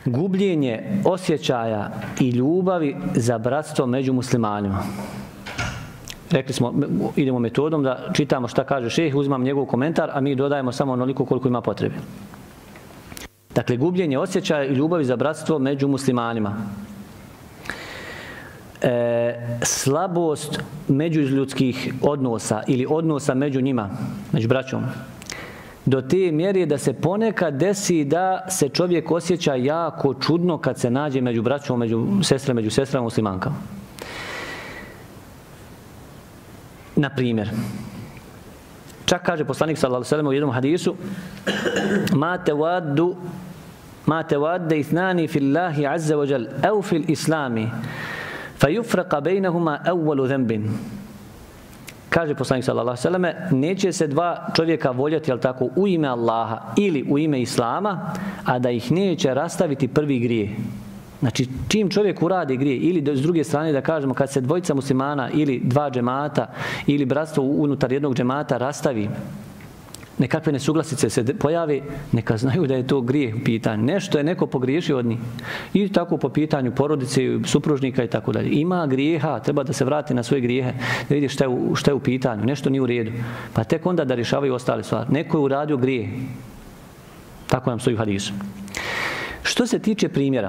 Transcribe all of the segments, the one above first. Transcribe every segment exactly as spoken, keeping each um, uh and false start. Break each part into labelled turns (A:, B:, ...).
A: gubljenje osjećaja i ljubavi za bratstvo među muslimanima. Rekli smo, idemo metodom da čitamo šta kaže šejh, uzmam njegov komentar, a mi dodajemo samo onoliko koliko ima potrebe. Dakle, gubljenje osjećaja i ljubavi za bratstvo među muslimanima. E, slabost međuljudskih odnosa ili odnosa među njima, među braćom, do te mjere da se ponekad desi da se čovjek osjeća jako čudno kad se nađe među braćom, među sestrama, među sestrama muslimankama. Na primjer, čak kaže poslanik sallallahu alejhi ve sellem u jednom hadisu: "Ma tawaddu ma tawadda ithnani fillahi azza wa jal aw fil islami fa yufraqa bainahuma awwalu dhanbin." Kaže poslanik sallallahu alejhi ve selleme, neće se dva čovjeka voljeti, al tako, u ime Allaha ili u ime islama, a da ih neće rastaviti prvi grijeh. Znači, čim čovjek uradi grije, ili s druge strane da kažemo, kad se dvojica muslimana ili dva džemata ili bratstvo unutar jednog džemata rastavi, nekakve nesuglasice se pojave, neka znaju da je to grijeh u pitanju. Nešto je neko pogriješio od njih. I tako po pitanju porodice, supružnika i tako dalje. Ima grijeha, treba da se vrati na svoje grijehe, da vidi šta je, u, šta je u pitanju, nešto nije u redu. Pa tek onda da rješavaju ostale stvari. Neko je uradio grijeh. Tako nam stoji u hadisu. Što se tiče primjera,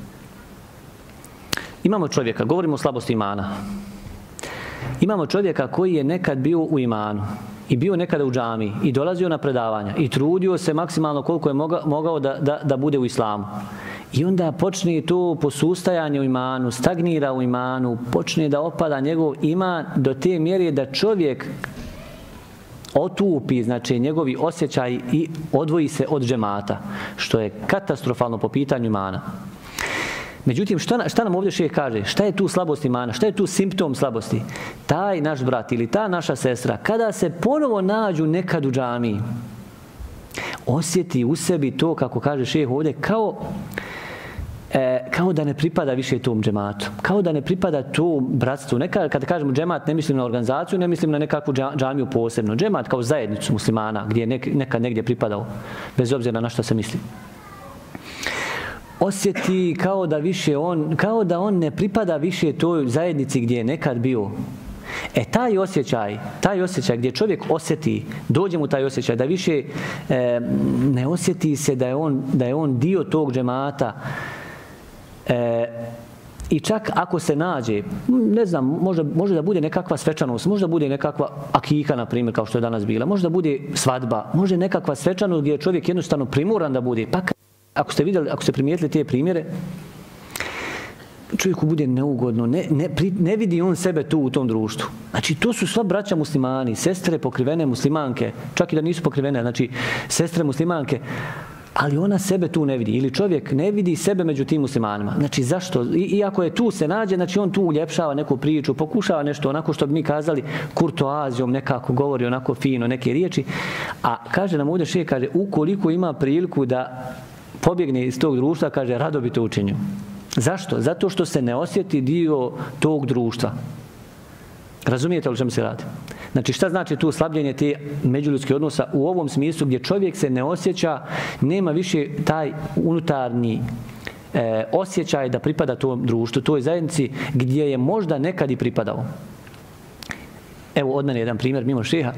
A: imamo čovjeka, govorimo o slabosti imana. Imamo čovjeka koji je nekad bio u imanu i bio nekada u džamiji i dolazio na predavanja i trudio se maksimalno koliko je mogao, mogao da, da, da bude u islamu. I onda počne to posustajanje u imanu, stagnira u imanu, počne da opada njegov iman do te mjere da čovjek otupi, znači njegovi osjećaji i odvoji se od džemata, što je katastrofalno po pitanju imana. Međutim, šta, šta nam ovdje šejh kaže? Šta je tu slabost imana? Šta je tu simptom slabosti? Taj naš brat ili ta naša sestra, kada se ponovo nađu nekad u džamiji, osjeti u sebi to, kako kaže šejh ovdje, kao, e, kao da ne pripada više tom džematu. Kao da ne pripada tom bratstvu. Neka, kada kažemo džemat, ne mislim na organizaciju, ne mislim na nekakvu džamiju posebno. Džemat kao zajednicu muslimana, gdje je nek, nekad negdje pripadao, bez obzira na šta se misli. Osjeti kao da više on, kao da on ne pripada više toj zajednici gdje je nekad bio. E taj osjećaj, taj osjećaj gdje čovjek osjeti, dođe mu taj osjećaj da više e, ne osjeti se da je on, da je on dio tog džemata. E, I čak ako se nađe, ne znam, možda, možda da bude nekakva svečanost, možda bude nekakva akika, na primjer, kao što je danas bila, možda bude svadba, može nekakva svečanost gdje je čovjek jednostavno primoran da bude. Pa ako ste vidjeli, ako ste primijetili te primjere, čovjeku bude neugodno, ne, ne, ne vidi on sebe tu u tom društvu. Znači, to su sva braća muslimani, sestre pokrivene muslimanke, čak i da nisu pokrivene, znači, sestre muslimanke, ali ona sebe tu ne vidi. Ili čovjek ne vidi sebe među tim muslimanima. Znači, zašto? I, iako je tu se nađe, znači, on tu uljepšava neku priču, pokušava nešto onako što bi mi kazali kurtoazijom, nekako govori onako fino, neke riječi, a kaže nam ovdje šejh, kaže, ukoliko ima priliku da pobjegne iz tog društva, kaže, rado bi to učinio. Zašto? Zato što se ne osjeti dio tog društva. Razumijete li čemu se radi? Znači, šta znači tu slabljenje te međuljudskih odnosa u ovom smislu gdje čovjek se ne osjeća, nema više taj unutarnji e, osjećaj da pripada tom društvu, toj zajednici gdje je možda nekad i pripadao. Evo, od mene jedan primjer mimo šeha.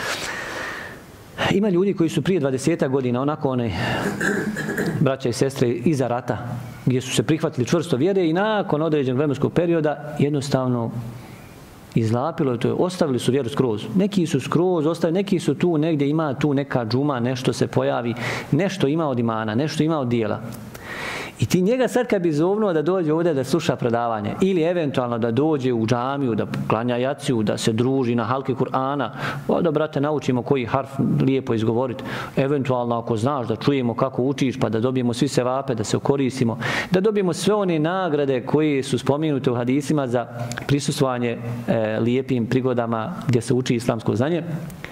A: Ima ljudi koji su prije dvadesetak godina, onako one braća i sestre iza rata, gdje su se prihvatili čvrsto vjere i nakon određenog vremenskog perioda jednostavno izlapilo to, ostavili su vjeru skroz. Neki su skroz ostavili, neki su tu negdje, ima tu neka džuma, nešto se pojavi, nešto ima od imana, nešto ima od dijela. I ti njega sad kad bi zovnuo da dođe ovdje da sluša predavanje ili eventualno da dođe u džamiju, da klanja jaciju, da se druži na halki Kur'ana, da, brate, naučimo koji harf lijepo izgovoriti. Eventualno ako znaš da čujemo kako učiš, pa da dobijemo svi sevape, da se okoristimo, da dobijemo sve one nagrade koje su spomenute u hadisima za prisustvovanje e, lijepim prigodama gdje se uči islamsko znanje.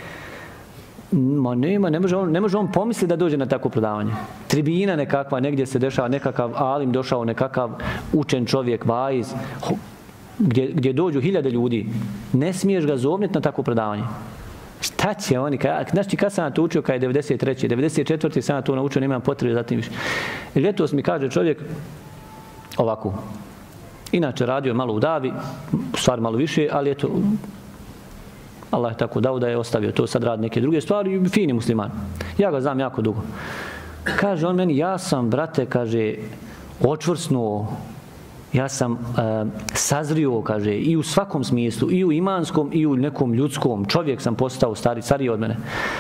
A: Ma nema, ne može on, ne može on pomisliti da dođe na takvo predavanje. Tribina nekakva, negdje se dešava, nekakav alim došao, nekakav učen čovjek, vaiz, gdje, gdje dođu hiljade ljudi. Ne smiješ ga zovniti na takvo predavanje. Šta će oni? Znaš ti kad sam to učio kad je devedeset treće devedeset četvrte sam to naučio, nemam potrebe za tim više. Ljetos mi kaže čovjek ovako. Inače radio je malo u davi, stvar malo više, ali eto, Allah je tako dao da je ostavio to, sad radi neke druge stvari, fini musliman. Ja ga znam jako dugo. Kaže on meni, ja sam, brate, kaže, očvrsnuo, ja sam uh, sazrio, kaže, i u svakom smislu, i u imanskom, i u nekom ljudskom. Čovjek sam postao stari, stariji od mene.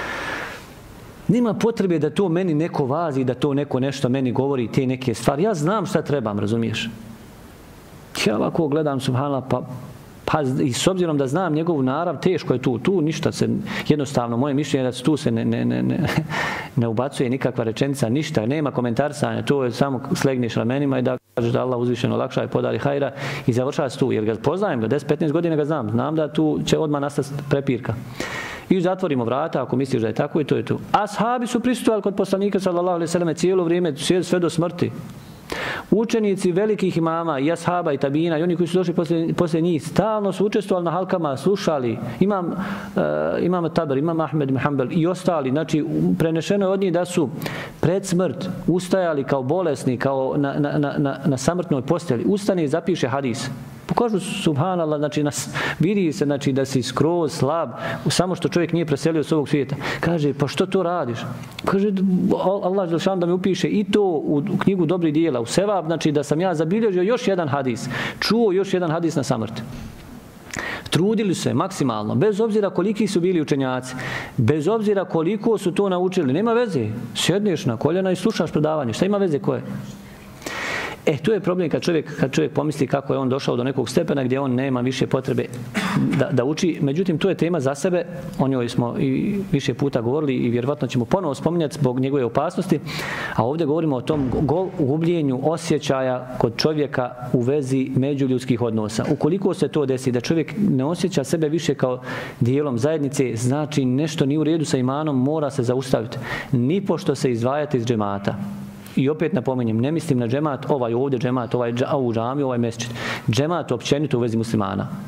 A: Nema potrebe da to meni neko vazi, da to neko nešto meni govori, te neke stvari. Ja znam šta trebam, razumiješ? Ja ovako gledam, subhanallah, pa, pa i s obzirom da znam njegovu narav, teško je tu. Tu ništa se, jednostavno, moje mišljenje je da tu se ne, ne, ne, ne, ne ubacuje nikakva rečenica, ništa, nema komentarsanja. To je samo slegneš ramenima i da kažeš da Allah uzvišeno lakša i podari hajra i završava se tu. Jer ga poznajem, ga deset petnaest godina ga znam. Znam da tu će odmah nastati prepirka. I zatvorimo vrata ako misliš da je tako i to je to. Ashabi su prisustvovali kod poslanika sallallahu alejhi ve selleme cijelo vrijeme, sve do smrti. Učenici velikih imama i ashaba i tabina i oni koji su došli poslije, poslije njih stalno su učestvovali na halkama, slušali. Imam, uh, imam Taber, imam Ahmed ibn Hanbel i ostali. Znači, prenešeno je od njih da su pred smrt ustajali kao bolesni, kao na, na, na, na samrtnoj posteli. Ustane i zapiše hadis. Pokažu subhanallah, znači nas, vidi se znači, da si skroz slab, samo što čovjek nije preselio s ovog svijeta. Kaže, pa što to radiš? Kaže, Allah želešan da mi upiše i to u knjigu dobrih dijela, u sevab, znači da sam ja zabilježio još jedan hadis, čuo još jedan hadis na samrti. Trudili se maksimalno, bez obzira koliki su bili učenjaci, bez obzira koliko su to naučili, nema veze, sjedneš na koljena i slušaš predavanje, šta ima veze koje? E, tu je problem kad čovjek, kad čovjek pomisli kako je on došao do nekog stepena gdje on nema više potrebe da, da uči. Međutim, to je tema za sebe, o njoj smo i više puta govorili i vjerovatno ćemo ponovo spominjati zbog njegove opasnosti, a ovdje govorimo o tom gubljenju osjećaja kod čovjeka u vezi međuljudskih odnosa. Ukoliko se to desi, da čovjek ne osjeća sebe više kao dijelom zajednice, znači nešto nije u redu sa imanom, mora se zaustaviti. Nipošto se izdvajati iz džemata. I opet napominjem, ne mislim na džemat, ovaj ovdje džemat, ovaj u džamiju, ovaj mesdžid. Džemat općenito u vezi muslimana.